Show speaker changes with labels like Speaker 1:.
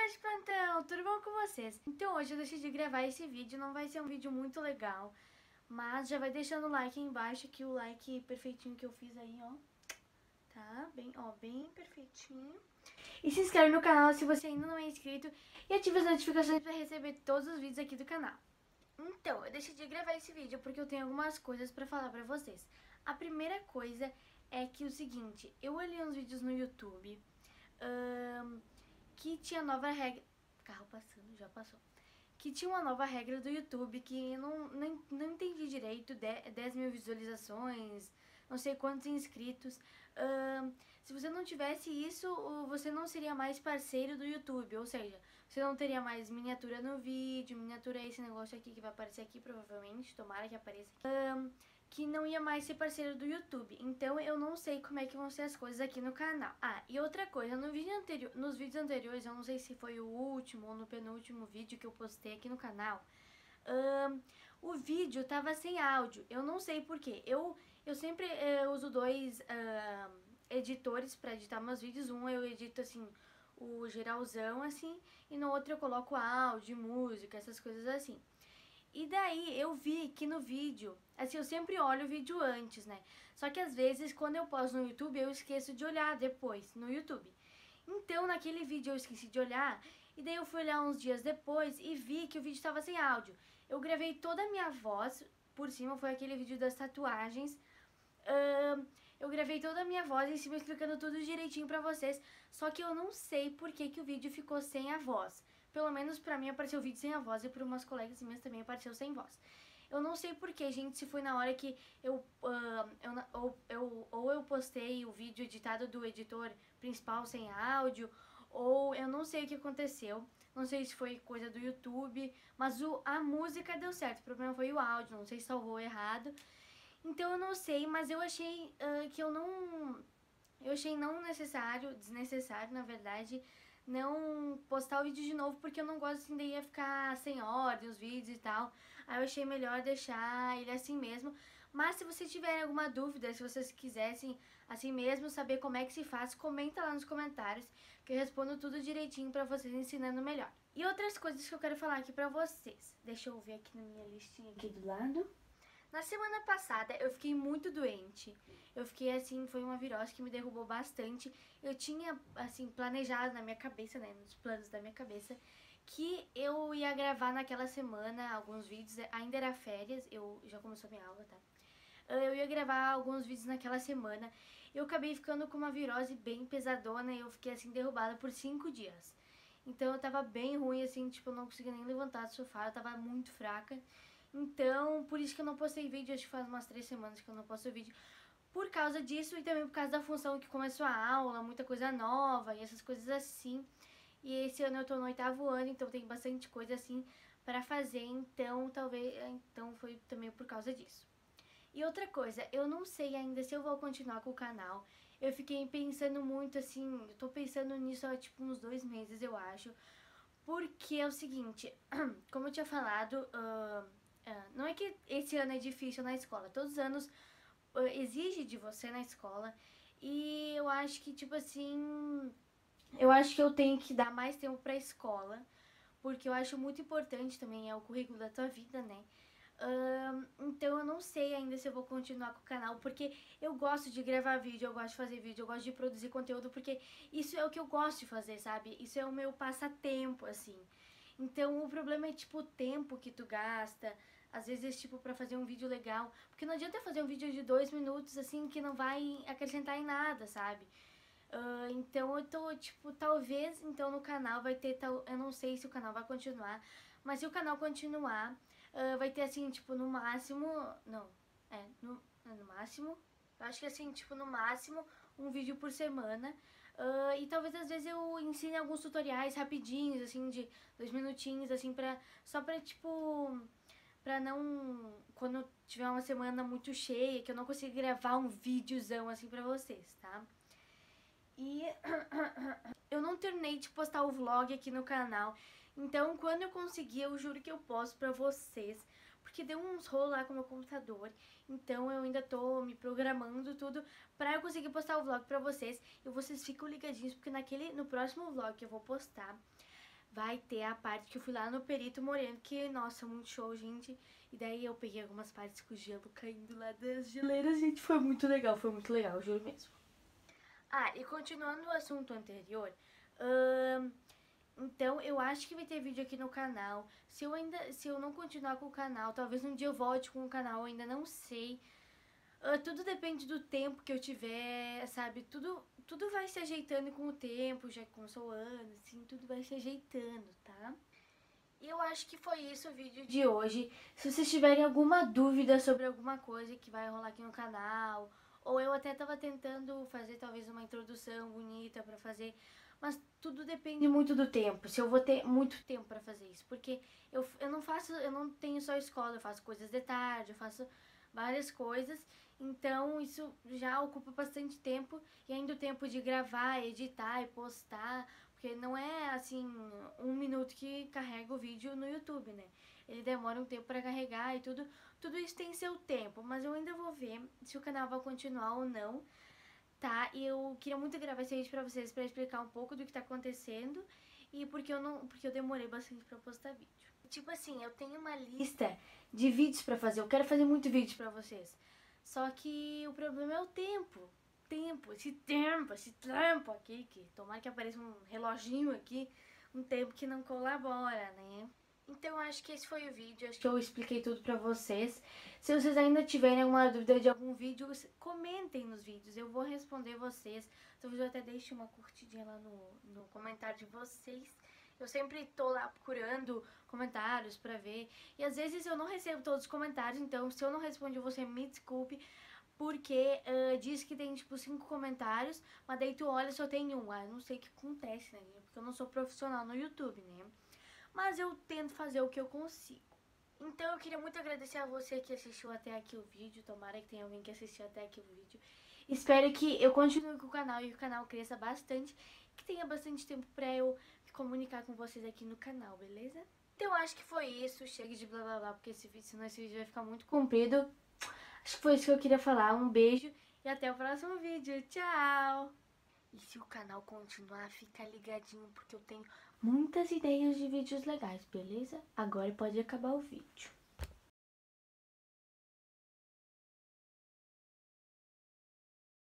Speaker 1: Galera de plantão, tudo bom com vocês? Então hoje eu decidi gravar esse vídeo, não vai ser um vídeo muito legal, mas já vai deixando o like aí embaixo, que o like perfeitinho que eu fiz aí, ó, tá? Bem perfeitinho. E se inscreve no canal se você ainda não é inscrito e ative as notificações para receber todos os vídeos aqui do canal. Então, eu decidi gravar esse vídeo porque eu tenho algumas coisas pra falar pra vocês. A primeira coisa é que o seguinte, eu olhei uns vídeos no YouTube que tinha nova regra... Carro passando, já passou. Que tinha uma nova regra do YouTube que eu não entendi direito, 10 mil visualizações, não sei quantos inscritos. Se você não tivesse isso, você não seria mais parceiro do YouTube, ou seja, você não teria mais miniatura no vídeo, miniatura é esse negócio aqui que vai aparecer aqui provavelmente, tomara que apareça aqui. Que não ia mais ser parceiro do YouTube. Então eu não sei como é que vão ser as coisas aqui no canal. Ah, e outra coisa, nos vídeos anteriores, eu não sei se foi o último ou no penúltimo vídeo que eu postei aqui no canal, o vídeo tava sem áudio. Eu não sei porquê. Eu sempre uso dois editores pra editar meus vídeos. Um eu edito assim, o geralzão assim, e no outro eu coloco áudio, música, essas coisas assim. E daí eu vi que no vídeo, assim, eu sempre olho o vídeo antes, né? Só que às vezes quando eu posto no YouTube eu esqueço de olhar depois no YouTube. Então naquele vídeo eu esqueci de olhar e daí eu fui olhar uns dias depois e vi que o vídeo estava sem áudio. Eu gravei toda a minha voz por cima, foi aquele vídeo das tatuagens. Eu gravei toda a minha voz em cima explicando tudo direitinho pra vocês, só que eu não sei por que o vídeo ficou sem a voz. Pelo menos pra mim apareceu o vídeo sem a voz e para umas colegas minhas também apareceu sem voz. Eu não sei por que, gente, se foi na hora que eu postei o vídeo editado do editor principal sem áudio, ou eu não sei o que aconteceu. Não sei se foi coisa do YouTube, mas a música deu certo. O problema foi o áudio, não sei se salvou errado. Então eu não sei, mas eu achei que eu não... Eu achei não necessário, desnecessário, na verdade, não postar o vídeo de novo, porque eu não gosto assim, daí ia ficar sem ordem os vídeos e tal. Aí eu achei melhor deixar ele assim mesmo. Mas se vocês tiverem alguma dúvida, se vocês quisessem assim mesmo saber como é que se faz, comenta lá nos comentários, que eu respondo tudo direitinho pra vocês, ensinando melhor. E outras coisas que eu quero falar aqui pra vocês. Deixa eu ver aqui na minha listinha aqui do lado. Na semana passada eu fiquei muito doente, eu fiquei assim, foi uma virose que me derrubou bastante. Eu tinha assim planejado na minha cabeça, né, nos planos da minha cabeça, que eu ia gravar naquela semana alguns vídeos, ainda era férias, eu já começou minha aula, tá? Eu ia gravar alguns vídeos naquela semana, eu acabei ficando com uma virose bem pesadona e eu fiquei assim derrubada por 5 dias. Então eu tava bem ruim assim, tipo, eu não conseguia nem levantar do sofá, eu tava muito fraca. Então, por isso que eu não postei vídeo, acho que faz umas 3 semanas que eu não posto vídeo. Por causa disso e também por causa da função que começou a aula, muita coisa nova e essas coisas assim. E esse ano eu tô no 8º ano, então tem bastante coisa assim pra fazer, então então foi também por causa disso. E outra coisa, eu não sei ainda se eu vou continuar com o canal. Eu fiquei pensando muito assim, eu tô pensando nisso há tipo uns 2 meses, eu acho. Porque é o seguinte, como eu tinha falado, não é que esse ano é difícil na escola, todos os anos exige de você na escola. E eu acho que, tipo assim, eu acho que eu tenho que dar mais tempo pra escola, porque eu acho muito importante também, é o currículo da tua vida, né? Então eu não sei ainda se eu vou continuar com o canal, porque eu gosto de gravar vídeo, eu gosto de fazer vídeo, eu gosto de produzir conteúdo, porque isso é o que eu gosto de fazer, sabe? Isso é o meu passatempo, assim. Então o problema é tipo o tempo que tu gasta, às vezes tipo pra fazer um vídeo legal, porque não adianta fazer um vídeo de 2 minutos assim que não vai acrescentar em nada, sabe? Então eu tô, tipo, talvez então no canal vai ter, eu não sei se o canal vai continuar, mas se o canal continuar, vai ter assim, tipo, no máximo, não, no máximo, eu acho que assim, tipo, no máximo um vídeo por semana. E talvez às vezes eu ensine alguns tutoriais rapidinhos, assim, de 2 minutinhos, assim, só pra, tipo, pra não, quando tiver uma semana muito cheia, que eu não consiga gravar um videozão, assim, pra vocês, tá? E eu não terminei de postar o vlog aqui no canal, então quando eu conseguir eu juro que eu posto pra vocês, porque deu uns rolos lá com o meu computador, então eu ainda tô me programando tudo pra eu conseguir postar o vlog pra vocês, e vocês ficam ligadinhos porque no próximo vlog que eu vou postar, vai ter a parte que eu fui lá no Perito Moreno, que, nossa, muito show, gente. E daí eu peguei algumas partes com o gelo caindo lá das geleiras, gente, foi muito legal, juro mesmo. Ah, e continuando o assunto anterior, então eu acho que vai ter vídeo aqui no canal. Se eu não continuar com o canal, talvez um dia eu volte com o canal, eu ainda não sei. Tudo depende do tempo que eu tiver, sabe? Tudo vai se ajeitando com o tempo, já começou o ano, assim, tudo vai se ajeitando, tá? E eu acho que foi isso o vídeo de hoje. Se vocês tiverem alguma dúvida sobre alguma coisa que vai rolar aqui no canal, ou eu até tava tentando fazer talvez uma introdução bonita pra fazer, mas tudo depende muito do tempo, se eu vou ter muito tempo pra fazer isso, porque eu não tenho só escola, eu faço coisas de tarde, eu faço várias coisas, então isso já ocupa bastante tempo, e ainda o tempo de gravar, editar e postar, porque não é assim, 1 minuto que carrega o vídeo no YouTube, né? Ele demora um tempo pra carregar e tudo. Tudo isso tem seu tempo, mas eu ainda vou ver se o canal vai continuar ou não, tá? E eu queria muito gravar esse vídeo pra vocês, pra explicar um pouco do que tá acontecendo e porque eu demorei bastante pra postar vídeo. Tipo assim, eu tenho uma lista de vídeos pra fazer, eu quero fazer muito vídeo pra vocês. Só que o problema é o tempo. Esse tempo aqui, que tomara que apareça um reloginho aqui, um tempo que não colabora, né? Então eu acho que esse foi o vídeo, acho que eu expliquei tudo pra vocês. Se vocês ainda tiverem alguma dúvida de algum vídeo, comentem nos vídeos, eu vou responder vocês. Talvez eu até deixe uma curtidinha lá no comentário de vocês. Eu sempre tô lá procurando comentários pra ver. E às vezes eu não recebo todos os comentários, então se eu não respondi você, me desculpe. Porque diz que tem tipo 5 comentários, mas daí tu olha e só tem um. Eu não sei o que acontece, né? Porque eu não sou profissional no YouTube, né? Mas eu tento fazer o que eu consigo. Então eu queria muito agradecer a você que assistiu até aqui o vídeo. Tomara que tenha alguém que assistiu até aqui o vídeo. Espero que eu continue com o canal e o canal cresça bastante. Que tenha bastante tempo pra eu me comunicar com vocês aqui no canal, beleza? Então eu acho que foi isso. Chega de blá blá blá, porque senão esse vídeo vai ficar muito comprido. Acho que foi isso que eu queria falar. Um beijo e até o próximo vídeo. Tchau! E se o canal continuar, fica ligadinho porque eu tenho muitas ideias de vídeos legais, beleza? Agora pode acabar o vídeo.